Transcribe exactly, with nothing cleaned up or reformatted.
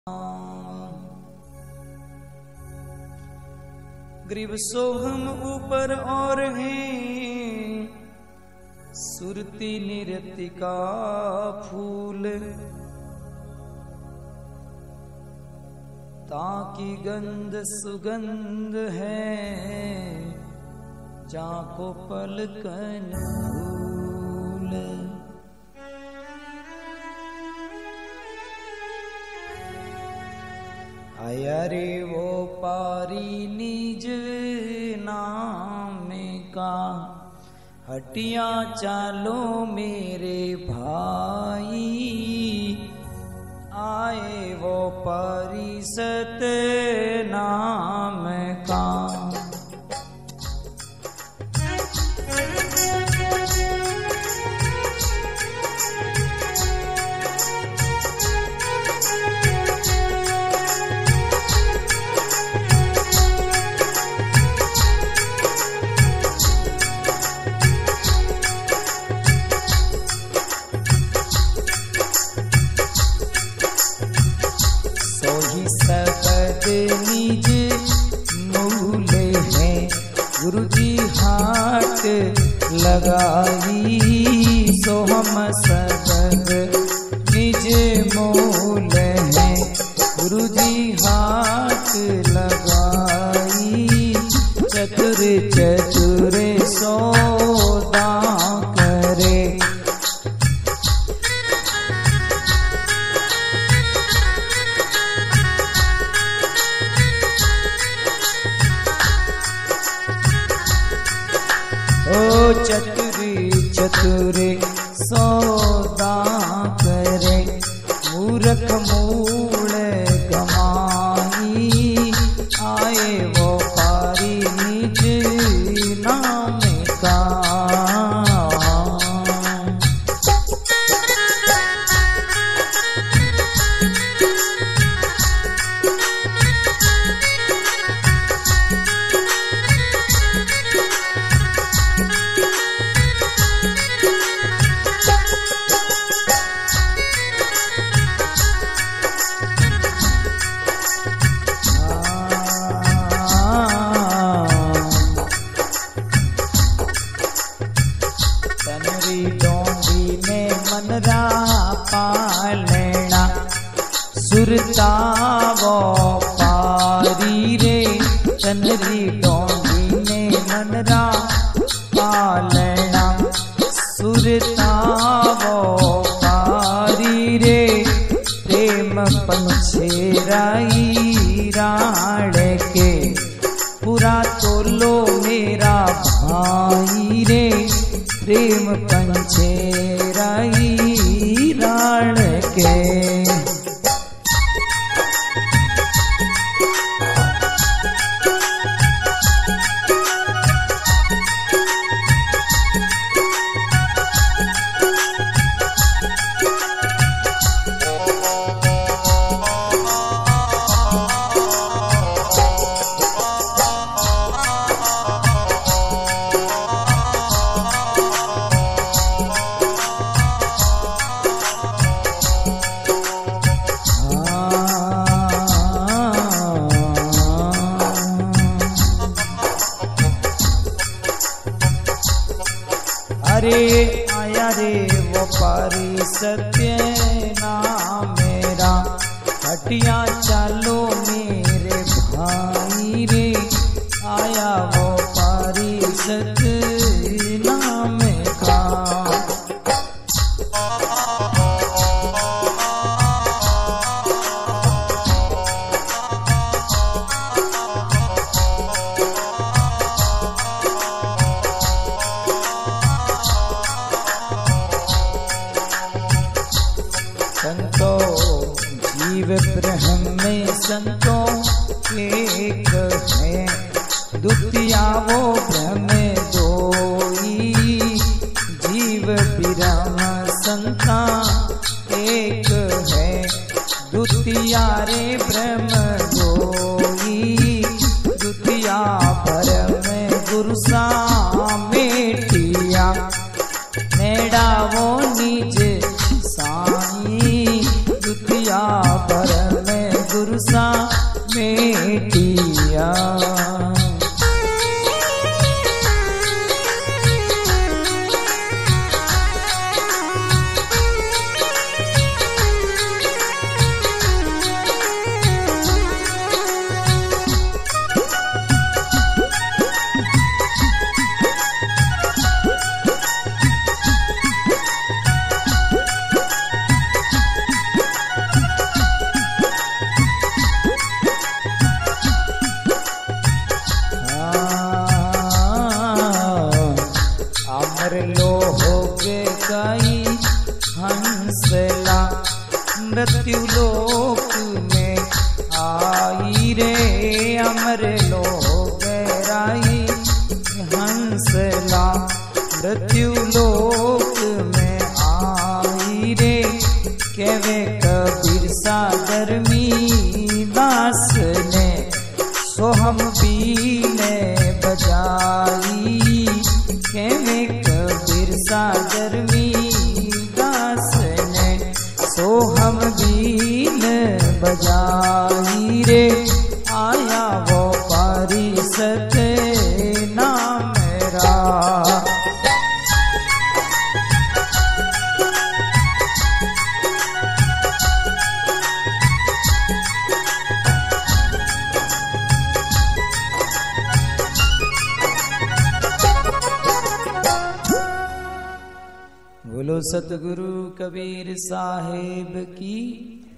Grieve सोहम ऊपर और हैं सुरती निरति का फूल, ताकि गंध सुगंध है जाको पलकन भूल। आया रे वो पारी निज नाम का, हटिया चालो मेरे भाई। आए वो पारी सत नाम का, निज मूल है गुरु जी हाथ लगाई। सो हम सबद निज मूल है गुरु जी हाथ लगाई। चतुर चतुर सौदा करे, ओ चतुरी चतुरे सौदा करे। मूर्ख मूल गमाई, आए वो पारी निज नाम का। डोंडी में मनरा पालना, सुरता वो पारी रे। चनरी डोंडी में मनरा पालना, सुरता वो पारी रे। प्रेम पंछेराई राण के, पूरा तोलो मेरा भाई रे। प्रेम पंछेराई राण के, अरे आया रे वो पारी सत्य नाम मेरा। हटिया चालो मेरे भाई रे, आया वो पारी सत्य नाम का। संतो जीव ब्रह्म में संतो एक है, द्वितीया वो ब्रह्म दोई। जीव ब्रह्म संता एक है, द्वितीया रे ब्रह्म दोई। द्वितीया ब्रह्म गुरु सा मेटिया, नेड़ा वो निज साई। द्वितीया पर में दास ने सोहम बीने बजाई केवे कबीर सागर में दास ने सोहम बीन बजाई रे आया वो पारी सते नाम रा। बोलो सतगुरु कबीर साहेब की।